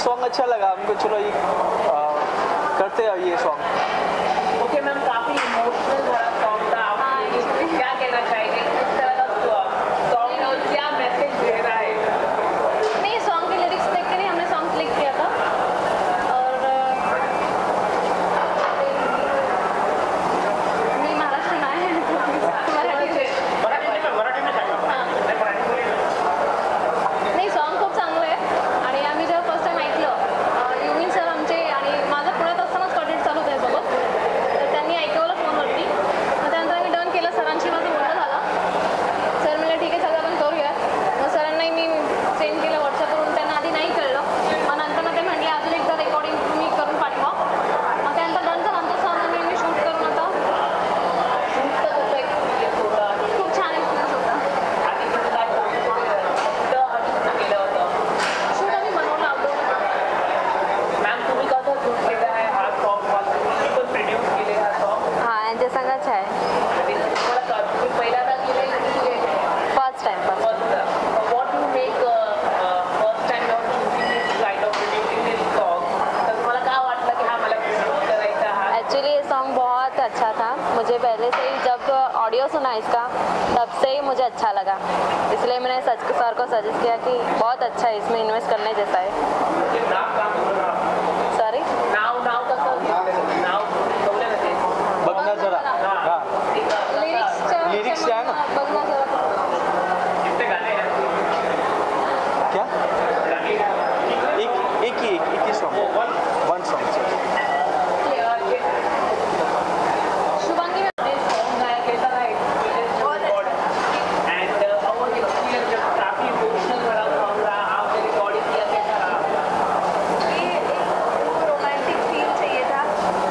Song अच्छा लगा हमको, चलो ये करते हैं ये सॉन्ग। ओके मैम, काफी इमोशनल भरा सॉन्ग था, आप क्या कहना चाहेंगे? किस तरह का सॉन्ग और क्या मैसेज दे रहा है? नहीं, सॉन्ग के लिरिक्स देख कर ही हमने सॉन्ग क्लिक किया था और मी महाराष्ट्र नाही नाही, सॉन्ग खूप चांगलं आहे आणि आम्ही जेव्हा फर्स्ट टाइम ऐकलं, युमिन सर आमचे आणि माझं पुण्यात असतानाच कॉन्टॅक्ट चालू होतं सोबत, तर त्यांनी ऐकवलं फोनवरती. मग त्यानंतर आम्ही डन केलं, सरांशी माझं बोलणं झालं. सर म्हणलं ठीक आहे, सगळं आपण करूया. मग सरांनाही मी सेंड केलं व्हॉट्सअपवरून, त्यांना आधी नाही कळलं. मग नंतर ते म्हटले अजून एकदा रेकॉर्डिंग तुम्ही करून पाठवा. मग त्यानंतर डन झालं आमचं सॉन्ग आणि मी शूट करून आता खूप छान एक्सपिरियन्स होता. शूट आम्ही बनवलं आउटडोर. मॅम तुम्ही कसं शूट केलं आहे हा सॉन्ग? तुम्ही पण प्रोड्यूस केले हा सॉन्ग? हां, यांच्या संघाच आहे. आणि तुम्हाला तुम्ही पहिल्यांदा केले की first time. what you make first time you're shooting this kind of producing this song, तर तुम्हाला काय वाटलं कि हाँ मला प्रोड्यूस करायचा हा? एक्चुअली ये सॉन्ग बहुत अच्छा था. मुझे पहले से ही जब ऑडियो सुना इसका तब से ही मुझे अच्छा लगा, इसलिए मैंने सर को सजेस्ट किया कि बहुत अच्छा है, इसमें इन्वेस्ट करने जैसा है. सॉरी, नाव कसं नाव कळलं ना ते? बघ ना जरा. हां, लिरिक्स आहे ना? बघ ना जरा. कितने गाने हैं? क्या एक ही song, one song. Shubhangi song गाया कैसा था एक्सपीरियंस? एंड हाउ वाज योर एक्सपीरियंस? जब काफी इमोशनल भरा सॉन्ग रहा, आपने रिकॉर्डिंग किया, कैसा रहा? ये एक रोमांटिक फील चाहिए था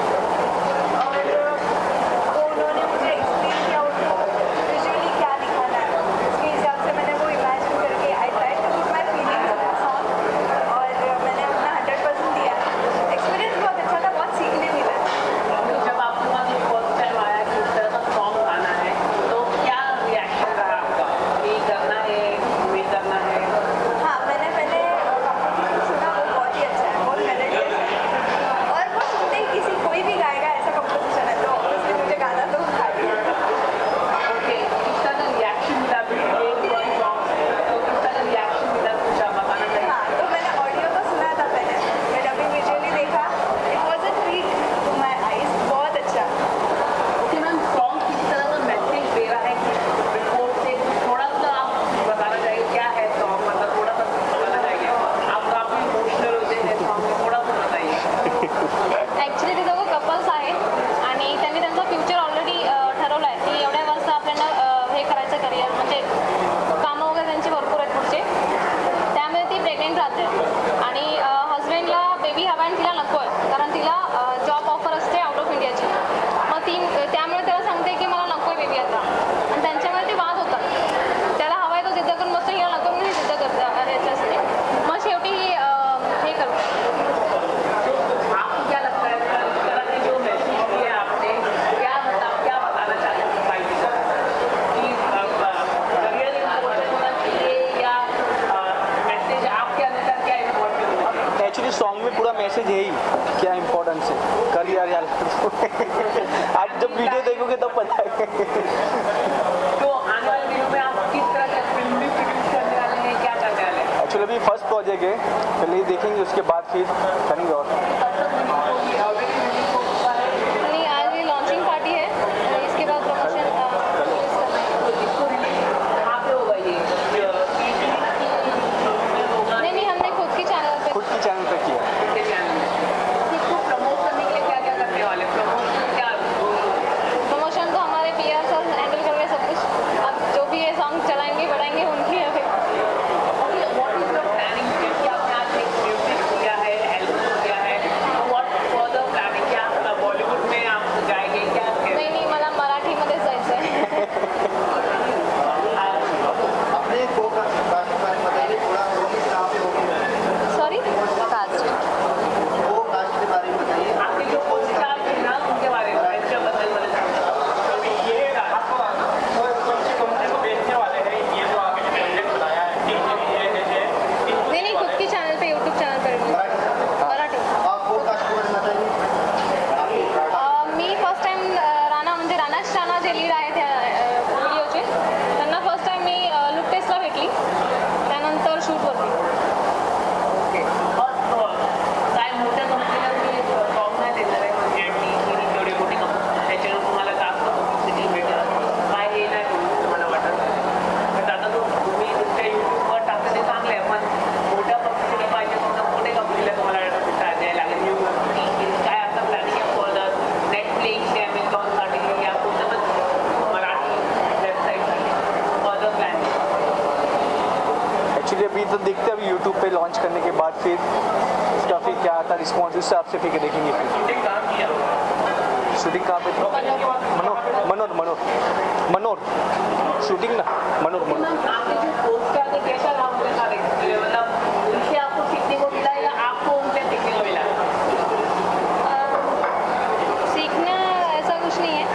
और वो उन्होंने मुझे एक्सप्लेन किया उनको विजुअली क्या दिखाना है, उसके हिसाब से मैंने वो इमेजिन करके I try to put my feelings in the song और मैंने अपना 100% दिया. एक्सपीरियंस बहुत अच्छा था, बहुत सीखने मिला. जब आपके पास फर्स्ट टाइम आया कि इस तरह का सॉन्ग गाना है, तो क्या रिएक्शन रहा आपका? ये करना है, ये करना है? हाँ, मैंने पहले कंपोजिशन सुना, वो बहुत ही अच्छा है, बहुत मेलोडियस है और वो सुनते ही किसी कोई भी गाएगा ऐसा कंपोजिशन है, तो ऑब्वियसली मुझे गाना तो आ गया. ओके, किस तरह का रिएक्शन मिला? एक सॉन्ग तो किस तरह का रिएक्शन मिला, कुछ आप बताना चाहिए? हाँ, तो मैंने ऑडियो तो सुना था पहले, मैं जब भी विजुअली देखा, it was a treat to my eyes. बहुत अच्छा. ओके मैम, सॉन्ग किस तरह का मैसेज दे रहा है कि बिफोर से थोड़ा सा आप बताना चाहिए क्या है सॉन्ग? मतलब थोड़ा सा बताना चाहिए. आप काफी इमोशनल होते हैं सॉन्ग में, थोड़ा सा बताइए. ॲक्च्युली ते दोघं कपल्स आहेत आणि त्यांनी त्यांचं फ्युचर ऑलरेडी ठरवलं आहे की एवढ्या वर्ष आपल्याला हे करायचं करिअर, म्हणजे कामं वगैरे त्यांची भरपूर आहेत पुढचे. त्यामुळे ती प्रेग्नेंट राहते आणि हजबंडला बेबी हवा आणि तिला नको आहे, कारण तिला जॉब ऑफर असते आउट ऑफ इंडियाची. मग ती त्यामुळे त्याला सांगते की मला नको आहे बेबी आता, आणि त्यांच्यामुळे ते वाद होतात. त्याला हवा आहे तो जिद्द करून बसतो, हिला नको म्हणून जिद्द करते याच्यासाठी. मग शेवटी हे करते. आपको क्या लगता है इस तरह के जो मैसेज दिए आपने, क्या बताना चाहते हैं सोसाइटी को कि करियर इम्पोर्टेंट होना चाहिए या मैसेज आपके अनुसार क्या इम्पोर्टेंट होना चाहिए? एक्चुअली सॉन्ग में पूरा मैसेज है ही क्या इम्पोर्टेंस है करियर या आप जब वीडियो देखोगे तब पता है. तो आने वाले दिनों में आप किस तरह का फिल्म भी प्रोड्यूस करने वाले हैं, क्या करने वाले हैं? एक्चुअली अभी फर्स्ट प्रोजेक्ट है, पहले ये देखेंगे उसके बाद फिर करेंगे. और आणि आज ये लॉन्चिंग पार्टी है, इसके बाद प्रमोशन रिलीज करना है. कहाँ पे होगा ये? नहीं, हमने खुद की चैनल पे खुद की चैनल पे किया. किसके चैनल में? इसको प्रमोट करने के लिए क्या क्या करने वाले? प्रमोशन क्या? प्रमोशन तो हमारे PR सर हैंडल कर रहे हैं सब कुछ. अब जो भी ये सॉन्ग चलाएंगे बढ़ाएंगे उनकी है. What is the planning? कि आपने आज एक म्यूजिक किया है, एल्बम किया है, करने के बाद फिर उसका फिर क्या आता रिस्पॉन्स उस हिसाब से फिर देखेंगे। शूटिंग कहाँ किया? शूटिंग कहाँ पे थी? मनोर शूटिंग ना मनोर। आपने जो पोस्ट किया तो कैसा रहा उनके साथ एक्सपीरियंस? मतलब उनसे आपको सीखने को मिला या आपको उनसे सीखने को मिला? सीखना ऐसा कुछ नहीं है,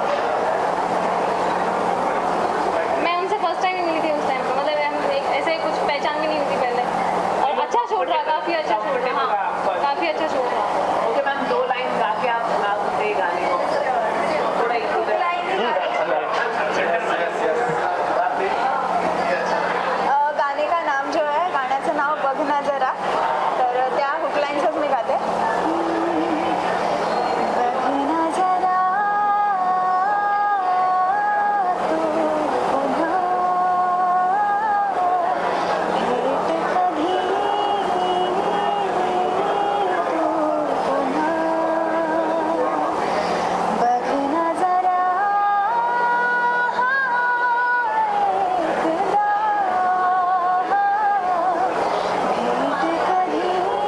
मैं उनसे फर्स्ट टाइम ही मिली थी उस टाइम पर, मतलब हम ऐसे कुछ पहचान भी नहीं हुई थी पहले। और अच्छा शूट रहा, काफ़ी अच्छा शूट रहा, हाँ काफ़ी अच्छा शूट रहा। ओके मैम, 2 लाइन गा के आप सुना सकते हैं गाने को थोड़ा एक गाणे का नाम जो आहे, गाण्याचं नाव बघ ना जरा, तर त्या हुकलाईन्सच मी गाते. बघ ना जरा तू पुन्हा भेट कधी तू पुन्हा बघ ना जरा एकदा भेट कधी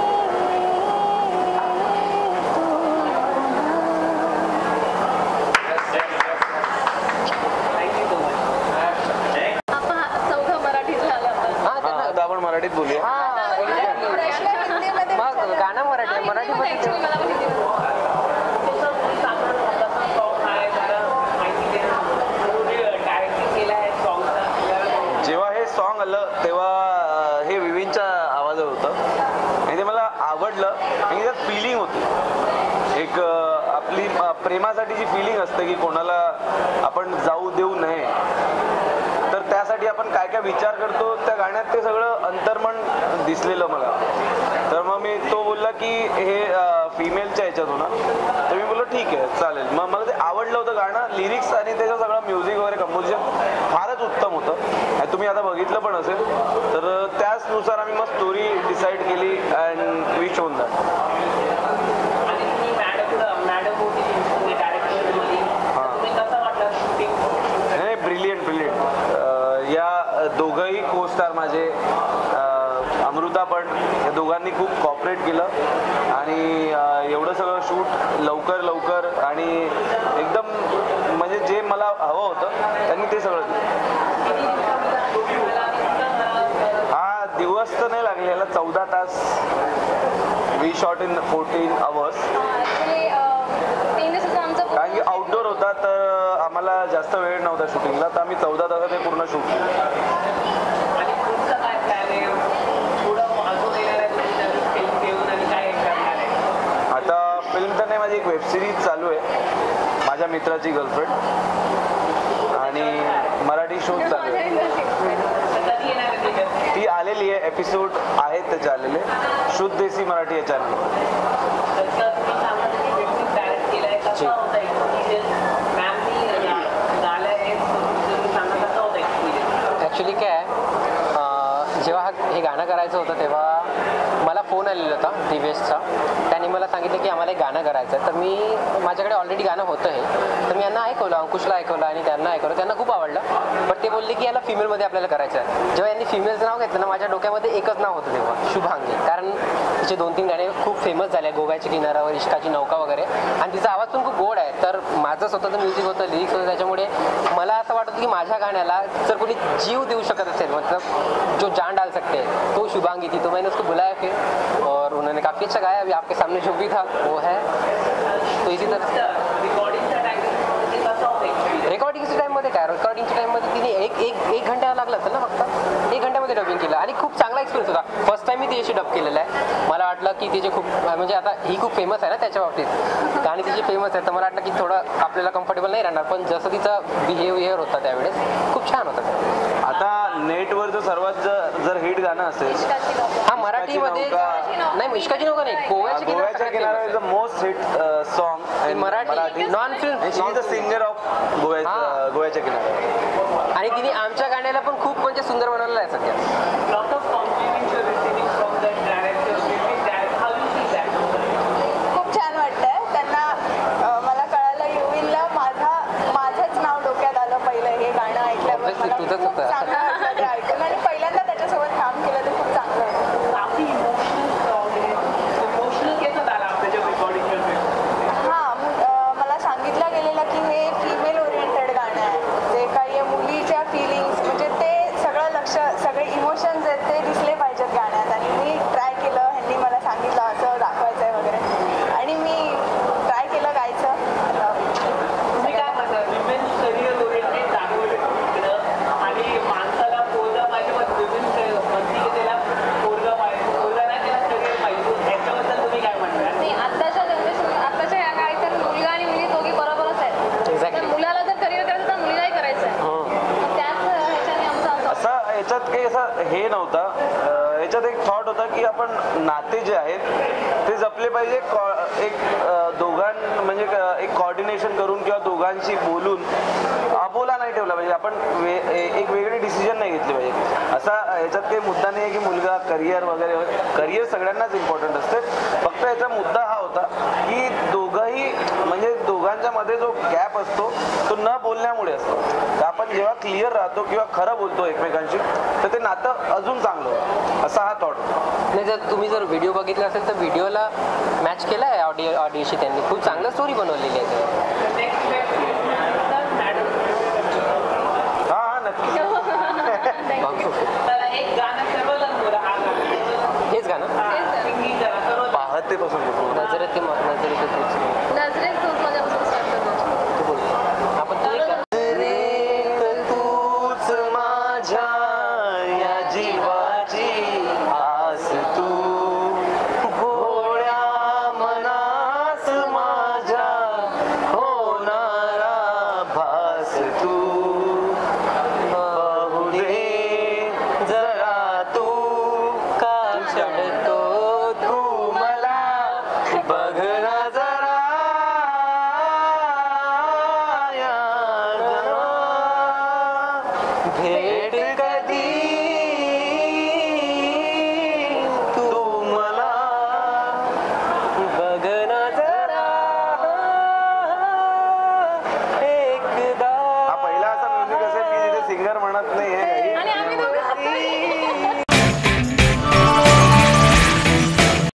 थँक्यू सो मच. आपण चौथं मराठीत झालं आता. आता आपण मराठीत बोलूया. प्रश्न हिंदीमध्ये मग गाणं मराठी आहे, मराठीमध्ये ऍक्च्युली मला पण हिंदी कसं तुम्ही सांगणार कसं सॉन्ग आहे जरा माहिती द्या. डायरेक्टिंग केलं आहे सॉन्गचा. जेव्हा हे सॉन्ग आलं तेव्हा हे विविनच्या आवाजावर होतं आणि ते मला आवडलं आणि त्यात फिलिंग होती एक आपली प्रेमासाठी जी फिलिंग असते की कोणाला आपण जाऊ देऊ नये, तर त्यासाठी आपण काय काय विचार करतो त्या गाण्यात ते सगळं अंतर्मन दिसलेलं मला. तर मग मी तो बोलला की हे फिमेलच्या ह्याच्यात होणार, तर मी बोललो ठीक आहे चालेल. मग मला ते आवडलं होतं गाणं, लिरिक्स आणि त्याचं सगळं म्युझिक वगैरे कंपोजिशन फारच उत्तम होतं आणि तुम्ही आता बघितलं पण असेल. तर त्याचनुसार आम्ही मग स्टोरी डिसाईड केली अँड वी शोन दॅट. आणि तुम्ही मॅडम होती डायरेक्टरमध्ये, तुम्ही कसं वाटलं शूटिंग? नाही ब्रिलियंट या दोघंही को स्टार माझे, अमृता पण, या दोघांनी खूप कॉपरेट केलं आणि एवढं सगळं शूट लवकर आणि एकदम म्हणजे जे मला हवं होतं त्यांनी ते सगळं दिलं. हा दिवस तर नाही लागले याला, 14 तास. We shot in 14 hours. Actually 3 दिवसाचं आमचं कारण की आउटडोर होता तर आम्हाला जास्त वेळ नव्हता शूटिंगला, तर आम्ही 14 तासात हे पूर्ण शूट केलं. आणि पुढचं काय प्लॅन आहे? पुढं अजून येणार आहे तुम्ही फिल्म घेऊन आणि काय करणार आहे? आता फिल्म तर नाही, माझी एक वेबसिरीज चालू आहे माझ्या मित्राची गर्लफ्रेंड, आणि मराठी शूट चालू आहे. तर कधी येणार आहे त्याच्यात? ती आलेली आहे, एपिसोड आहेत त्याचे आलेले, शुद्ध देसी मराठी या चॅनल. तसं तुम्ही सांगत की वेबसिरीज डायरेक्ट केलं आहे, कसं होतं एक्सपिरियन्स? मॅमनी झालं आहे, तुम्ही सांगा कसं होतं एक्सपिरियन्स? ॲक्च्युली काय आहे, जेव्हा हे गाणं करायचं होतं तेव्हा मला फोन आलेला होता दिवेशचा. त्यांनी मला सांगितलं की आम्हाला एक गाणं करायचं आहे. तर मी माझ्याकडे ऑलरेडी गाणं होतं हे, तर मी यांना ऐकवलं, अंकुशला ऐकवलं आणि त्यांना ऐकवलं. त्यांना खूप आवडलं. पण ते बोलले की याला फिमेलमध्ये आपल्याला करायचं आहे. जेव्हा यांनी फिमेलचं नाव घेतलं ना, माझ्या डोक्यामध्ये एकच नाव होतं तेव्हा, शुभांगी. कारण तिचे 2-3 गाणे खूप फेमस झाले, गोव्याच्या किनाऱ्यावर, इश्काची नौका वगैरे, आणि तिचा आवाज पण खूप गोड आहे. तर माझं स्वतःचं म्युझिक होतं, लिरिक्स होतं, त्याच्यामुळे मला असं वाटत की माझ्या गाण्याला जर कोणी जीव देऊ शकत असेल, मतलब जो जान डाल सकते हैं, तो शुभांगी थी. तो मैंने उसको बुलाया फिर और उन्होंने काफ़ी अच्छा गाया. अभी आपके सामने जो भी था वो है. तो इसी तरह रिकॉर्डिंगच्या टाइममध्ये कसं होतं एक्सपिरियन्स? रेकॉर्डिंगच्या टाईममध्ये काय, रेकॉर्डिंगच्या टाईममध्ये तिने एक घंटा लागला असेल ना, फक्त 1 घंट्यामध्ये डबिंग केलं आणि खूप चांगला एक्सपिरियन्स होता. फर्स्ट टाइम मी तिच्याशी डब केलेलं आहे. मला वाटलं की तिचे खूप म्हणजे आता ही खूप फेमस आहे ना त्याच्या बाबतीत, गाणी तिची फेमस आहे, तर मला वाटलं की थोडं आपल्याला कम्फर्टेबल नाही राहणार. पण जसं तिचा बिहेवियर होता त्यावेळेस खूप छान होता. आता नेटवरचं सर्वात जर हिट गाणं असेल, हा मराठीमध्ये नाही, इश्काची नौका नाही, गोव्याच्या किनाऱ्यावर most hit song Marathi non film. She is the singer of गोव्याच्या किनाऱ्यावर. आणि तिने आमच्या गाण्याला पण खूप म्हणजे सुंदर बनवलेलं आहे सध्या. Lot of compliments you're receiving from the director, music director. How you see that? खूप छान वाटतंय. त्यांना मला कळालं युविनला माझंच नाव डोक्यात आलं पहिलं हे गाणं ऐकल्यावर. Obviously, मला तुझंच खूप होतं. चांगलं वाटलं ते ऐकून आणि पहिल्यांदा त्याच्यासोबत काम केलं ते खूप चांगलं होतं. काफी हे नव्हता. याच्यात एक थॉट होता की आपण नाते जे आहेत ते जपले पाहिजे. एक म्हणजे एक कॉर्डिनेशन करून किंवा दोघांशी बोलून अबोला नाही ठेवला पाहिजे. आपण एक वेगळी डिसिजन नाही घेतली पाहिजे. असा याच्यात काही मुद्दा नाही आहे की मुलगा करिअर वगैरे. करिअर सगळ्यांनाच इम्पॉर्टंट असते. फक्त याचा मुद्दा हा होता की दोघंही म्हणजे दोघांच्या मध्ये जो गॅप असतो तो न बोलण्यामुळे असतो. तर आपण जेव्हा क्लिअर राहतो किंवा खरं बोलतो एकमेकांशी तर ते नातं अजून चांगलं होतं. असा हा थॉट होता. नाही, जर तुम्ही जर व्हिडिओ बघितला असेल तर व्हिडिओला मॅच केला आहे ऑडिओशी त्यांनी. खूप चांगलं स्टोरी बनवलेली आहे त्यावर. नेक्स्ट मॅडम हा हा नक्की. तर एक गाणं सर्वजण बोला. हा गाणं हेच गाणं सिंगिंग करा सर्वजण. पाहते पासून नजरेत नजरेत